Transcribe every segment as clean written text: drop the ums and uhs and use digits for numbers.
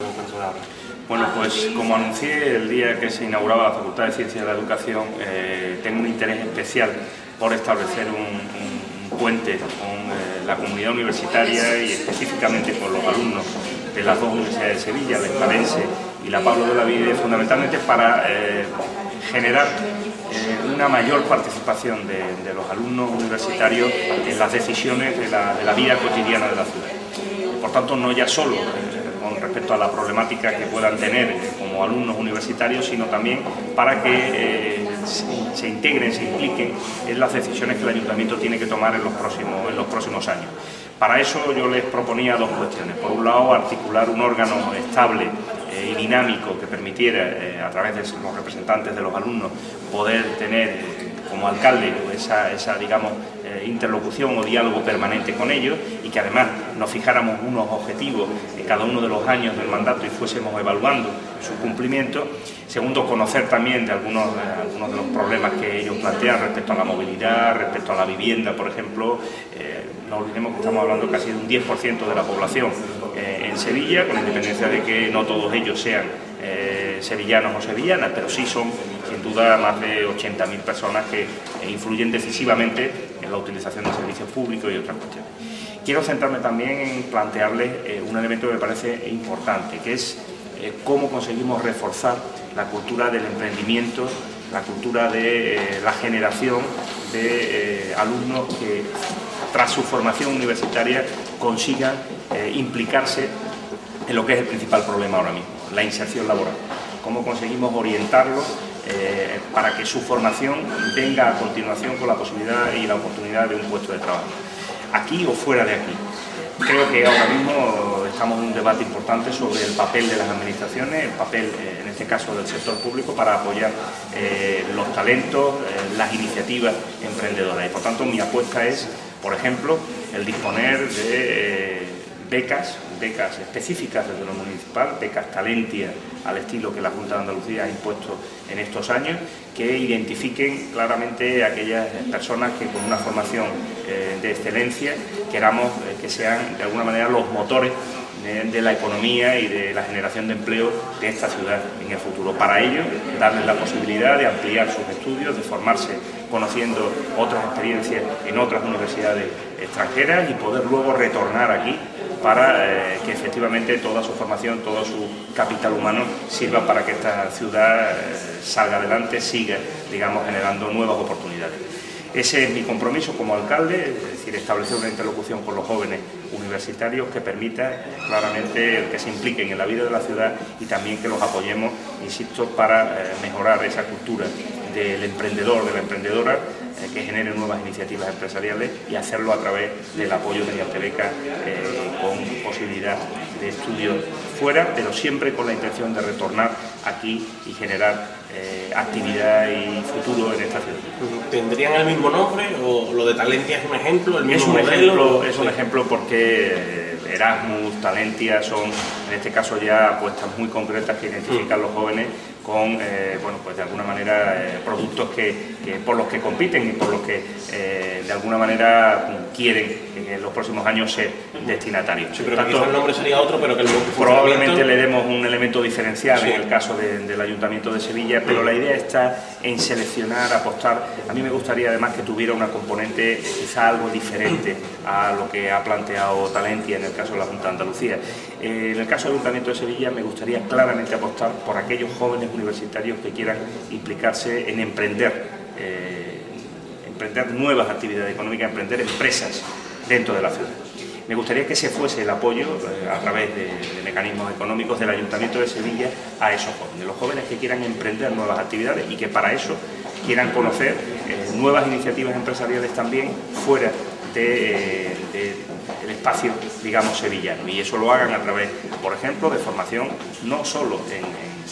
Bueno, pues como anuncié el día que se inauguraba la Facultad de Ciencias de la Educación, tengo un interés especial por establecer un puente con la comunidad universitaria y específicamente con los alumnos de las dos universidades de Sevilla, la Hispalense y la Pablo de Olavide, fundamentalmente para generar una mayor participación de los alumnos universitarios en las decisiones de la vida cotidiana de la ciudad. Por tanto, no ya solo con respecto a la problemática que puedan tener como alumnos universitarios, sino también para que se integren, se impliquen en las decisiones que el Ayuntamiento tiene que tomar en los próximos años. Para eso yo les proponía dos cuestiones. Por un lado, articular un órgano estable y dinámico que permitiera, a través de los representantes de los alumnos, poder tener como alcalde esa digamos, interlocución o diálogo permanente con ellos, y que además nos fijáramos unos objetivos en cada uno de los años del mandato y fuésemos evaluando su cumplimiento. Segundo, conocer también de algunos de los problemas que ellos plantean respecto a la movilidad, respecto a la vivienda, por ejemplo. No olvidemos que estamos hablando casi de un 10% de la población en Sevilla, con independencia de que no todos ellos sean sevillanos o sevillanas, pero sí son sin duda más de 80.000 personas que influyen decisivamente en la utilización de servicios públicos y otras cuestiones. Quiero centrarme también en plantearles un elemento que me parece importante, que es cómo conseguimos reforzar la cultura del emprendimiento, la cultura de la generación de alumnos que tras su formación universitaria consigan implicarse en lo que es el principal problema ahora mismo, la inserción laboral. Cómo conseguimos orientarlos para que su formación venga a continuación con la posibilidad y la oportunidad de un puesto de trabajo, aquí o fuera de aquí. Creo que ahora mismo estamos en un debate importante sobre el papel de las administraciones, el papel, en este caso, del sector público para apoyar los talentos, las iniciativas emprendedoras. Y por tanto mi apuesta es, por ejemplo, el disponer de becas específicas desde lo municipal, becas Talentia al estilo que la Junta de Andalucía ha impuesto en estos años, que identifiquen claramente a aquellas personas que con una formación de excelencia queramos que sean de alguna manera los motores de la economía y de la generación de empleo de esta ciudad en el futuro. Para ello, darles la posibilidad de ampliar sus estudios, de formarse conociendo otras experiencias en otras universidades extranjeras y poder luego retornar aquí para que efectivamente toda su formación, todo su capital humano sirva para que esta ciudad salga adelante, siga, digamos, generando nuevas oportunidades. Ese es mi compromiso como alcalde, es decir, establecer una interlocución con los jóvenes universitarios que permita claramente que se impliquen en la vida de la ciudad y también que los apoyemos, insisto, para mejorar esa cultura del emprendedor, de la emprendedora, que genere nuevas iniciativas empresariales y hacerlo a través del apoyo mediante becas con posibilidad de estudios fuera, pero siempre con la intención de retornar aquí y generar actividad y futuro en esta ciudad. ¿Tendrían el mismo nombre o lo de Talentia es un ejemplo, el mismo modelo? Es un ejemplo porque Erasmus, Talentia son en este caso ya apuestas muy concretas que identifican los jóvenes con bueno, pues de alguna manera productos por los que compiten y por los que de alguna manera quieren en los próximos años ser destinatarios. Sí, pero tanto, quizás el nombre sería otro, pero que el probablemente le demos un elemento diferencial, sí, en el caso del Ayuntamiento de Sevilla, pero la idea está en seleccionar, apostar. A mí me gustaría además que tuviera una componente quizá algo diferente a lo que ha planteado Talentia en el caso de la Junta de Andalucía. En el caso del Ayuntamiento de Sevilla me gustaría claramente apostar por aquellos jóvenes universitarios que quieran implicarse en emprender nuevas actividades económicas, emprender empresas dentro de la ciudad. Me gustaría que ese fuese el apoyo a través de mecanismos económicos del Ayuntamiento de Sevilla a esos jóvenes, los jóvenes que quieran emprender nuevas actividades y que para eso quieran conocer nuevas iniciativas empresariales también fuera del espacio, digamos, sevillano, y eso lo hagan a través, por ejemplo, de formación no solo en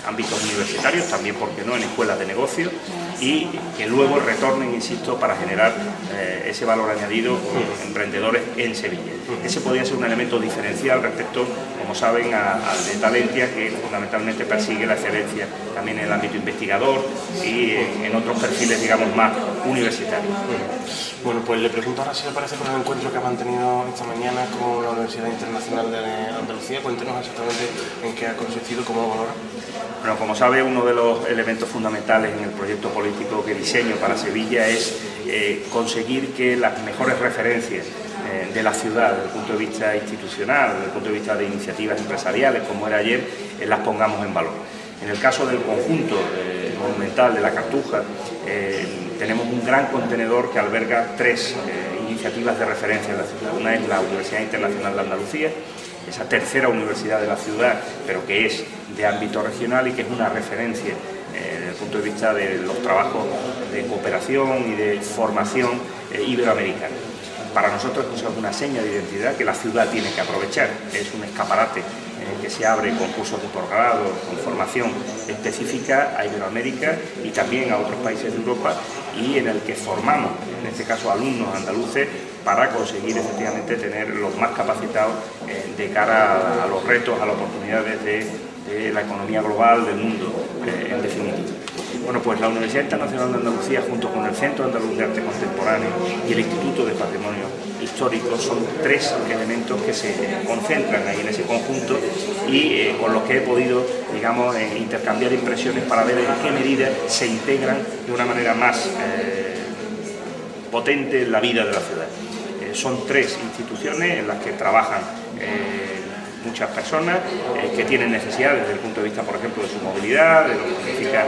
ámbitos universitarios, también, ¿por qué no?, en escuelas de negocio, y que luego retornen, insisto, para generar ese valor añadido con emprendedores en Sevilla. Ese podría ser un elemento diferencial respecto, como saben, al de Talentia, que fundamentalmente persigue la excelencia también en el ámbito investigador y en otros perfiles, digamos, más universitarios. Bueno, pues le pregunto ahora si le parece con el encuentro que ha mantenido esta mañana con la Universidad Internacional de Andalucía. Cuéntenos exactamente en qué ha consistido, cómo lo valora. Bueno, como sabe, uno de los elementos fundamentales en el proyecto político que diseño para Sevilla es conseguir que las mejores referencias de la ciudad, desde el punto de vista institucional, desde el punto de vista de iniciativas empresariales, como era ayer, las pongamos en valor. En el caso del conjunto monumental de la Cartuja, tenemos un gran contenedor que alberga tres iniciativas de referencia en la ciudad. Una es la Universidad Internacional de Andalucía, esa tercera universidad de la ciudad, pero que es de ámbito regional y que es una referencia desde el punto de vista de los trabajos de cooperación y de formación iberoamericana. Para nosotros eso es una seña de identidad que la ciudad tiene que aprovechar, es un escaparate que se abre con cursos de posgrado, con formación específica a Iberoamérica y también a otros países de Europa, y en el que formamos, en este caso, alumnos andaluces para conseguir efectivamente tener los más capacitados de cara a los retos, a las oportunidades de la economía global, del mundo, en definitiva. Bueno, pues la Universidad Internacional de Andalucía, junto con el Centro Andaluz de Arte Contemporáneo y el Instituto de Patrimonio Histórico, son tres elementos que se concentran ahí en ese conjunto y con los que he podido, digamos, intercambiar impresiones para ver en qué medida se integran de una manera más potente en la vida de la ciudad. Son tres instituciones en las que trabajan muchas personas que tienen necesidades desde el punto de vista, por ejemplo, de su movilidad, de lo que significa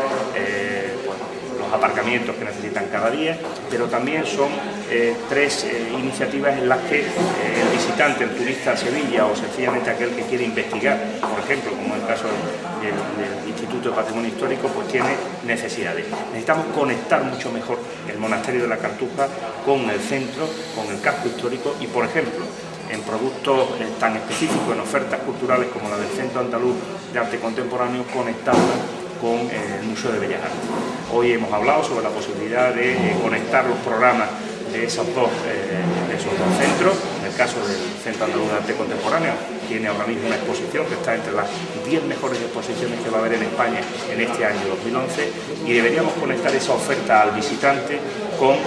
los aparcamientos que necesitan cada día, pero también son tres iniciativas en las que el visitante, el turista a Sevilla o sencillamente aquel que quiere investigar, por ejemplo, como en el caso del Instituto de Patrimonio Histórico, pues tiene necesidades. Necesitamos conectar mucho mejor el monasterio de la Cartuja con el centro, con el casco histórico y, por ejemplo, en productos tan específicos, en ofertas culturales como la del Centro Andaluz de Arte Contemporáneo, conectarla con el Museo de Bellas Artes. Hoy hemos hablado sobre la posibilidad de conectar los programas de esos dos centros. En el caso del Centro Andaluz de Arte Contemporáneo, tiene ahora mismo una exposición que está entre las 10 mejores exposiciones que va a haber en España en este año 2011, y deberíamos conectar esa oferta al visitante con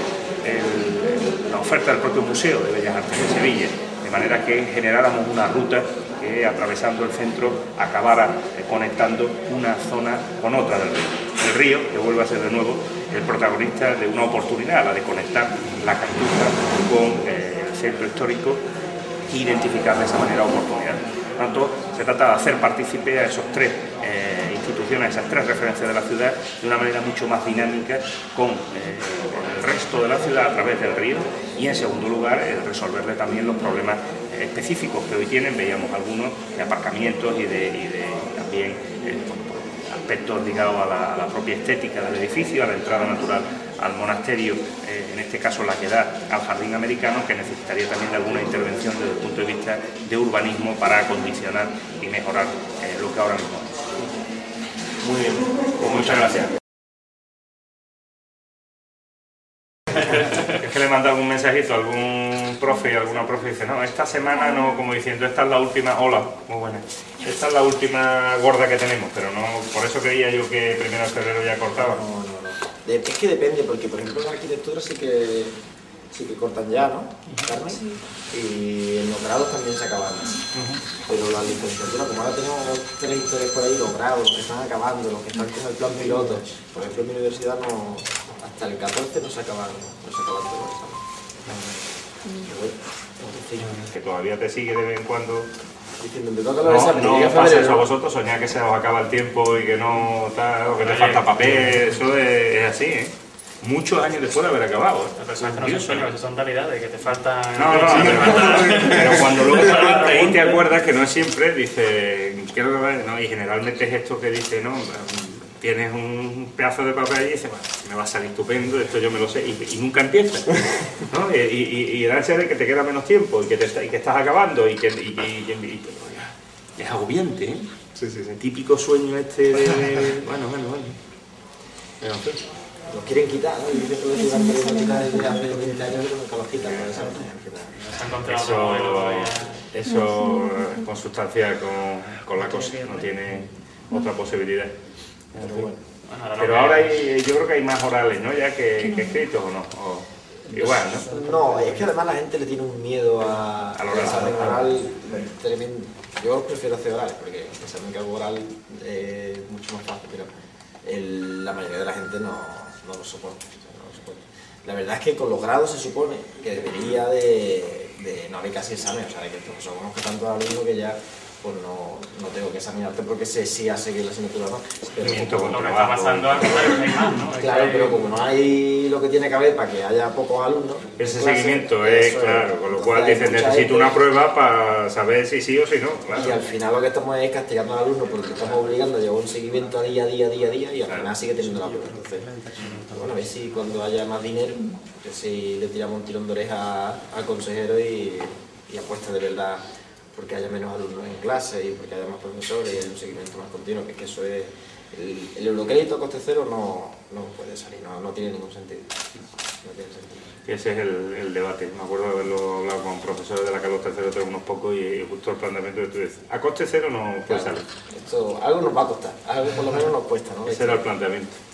la oferta del propio Museo de Bellas Artes de Sevilla, de manera que generáramos una ruta que, atravesando el centro, acabara conectando una zona con otra del río. El río, que vuelve a ser de nuevo el protagonista de una oportunidad, la de conectar la Cartuja con el centro histórico e identificar de esa manera oportunidades. Por tanto, se trata de hacer partícipe a esos tres instituciones, esas tres referencias de la ciudad, de una manera mucho más dinámica con el resto de la ciudad a través del río, y en segundo lugar resolverle también los problemas específicos que hoy tienen. Veíamos algunos de aparcamientos y de también aspectos ligados a la propia estética del edificio, a la entrada natural al monasterio, en este caso la que da al jardín americano, que necesitaría también de alguna intervención desde el punto de vista de urbanismo para acondicionar y mejorar lo que ahora mismo es. Muy bien, Pues muchas gracias. Es que le he mandado un mensajito a algún profe y alguna profe dice, no, esta semana no, como diciendo, esta es la última, hola, muy buena, esta es la última gorda que tenemos, pero no, por eso creía yo que 1 de febrero ya cortaba. No. Es que depende, porque por ejemplo en arquitectura sí que cortan ya, ¿no? Carmen. Y en los grados también se acaban. Pero la licenciatura, como ahora tenemos 3 historias por ahí, los grados, los que están acabando, los que están con el plan piloto, por ejemplo en mi universidad no, hasta el 14 no se acaban todos los exámenes. Que todavía te sigue de vez en cuando. Diciendo, me toca los exámenes. No pasa eso a vosotros, soñar que se os acaba el tiempo y que no tal, o que te falta papel, eso es así, ¿eh? Muchos años después de haber acabado. Personas que no son sueños, que son realidades, que te faltan... No, pero cuando luego te levantas y te acuerdas que no es siempre, dice, quiero que no, y generalmente es esto que dice, no, tienes un pedazo de papel y dices, bueno, me va a salir estupendo, esto yo me lo sé, y nunca empieza, ¿no? Y el ansia de que te queda menos tiempo y que estás acabando y es agobiante, ¿eh? Sí, sí, sí. Típico sueño este de... bueno. Pero, en fin. Los quieren quitar, ¿no? Y dicen que los quieren quitar desde hace 20 años, pero nunca los quitan, ¿no? Esa no Se ha encontrado otro modelo todavía. Eso es consubstancial con la cosa, no tiene otra posibilidad. Pero bueno. Bueno, ahora Pero ahora yo creo que hay más orales, ¿no? Ya que escritos o no. Igual, ¿no? No, es que además la gente le tiene un miedo al oral. examen oral tremendo. Yo prefiero hacer orales, porque el examen que hago oral es mucho más fácil, pero la mayoría de la gente no lo soporta. No lo soporta. La verdad es que con los grados se supone que debería de no haber casi examen, o sea, de que el profesor conozca tanto al alumno que ya pues no tengo que examinarte porque sé si a seguir la asignatura o no. Pero lo que está pasando es que hay más, ¿no? claro, pero como no hay lo que tiene que haber para que haya pocos alumnos... Ese seguimiento es, claro, con lo cual dicen, necesito una prueba para saber si sí o si no, claro. Y al final lo que estamos es castigando al alumno porque le estamos obligando a llevar un seguimiento día a día y al final sigue teniendo la prueba. Entonces, bueno, a ver si cuando haya más dinero, que si le tiramos un tirón de oreja al consejero y apuesta de verdad porque haya menos alumnos en clase y porque haya más profesores y haya un seguimiento más continuo, que es que eso es... El eurocrédito a coste cero no puede salir, no tiene ningún sentido. No tiene sentido. Ese es el debate. Me acuerdo de haberlo hablado con profesores de la Carlos III, tengo unos pocos, y justo el planteamiento que tú dices, a coste cero no puede salir. Esto, algo nos va a costar, algo por lo menos nos cuesta, ¿no? Ese era el planteamiento.